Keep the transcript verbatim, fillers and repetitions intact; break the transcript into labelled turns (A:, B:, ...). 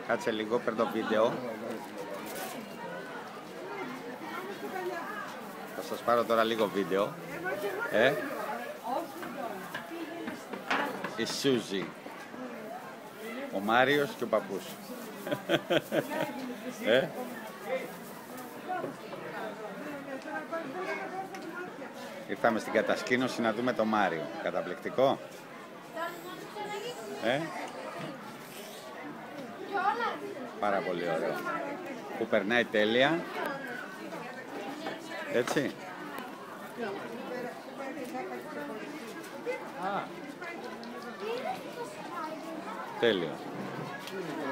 A: Κάτσε λίγο, παίρνω το βίντεο. Θα σας πάρω τώρα λίγο βίντεο. Ε? Η Σούζη. Ο Μάριος και ο παππούς. ε? Ήρθαμε στην κατασκήνωση να δούμε το Μάριο. Καταπληκτικό. Ε? Πάρα πολύ ωραίο. Που περνάει τέλεια. Έτσι. Τέλειο.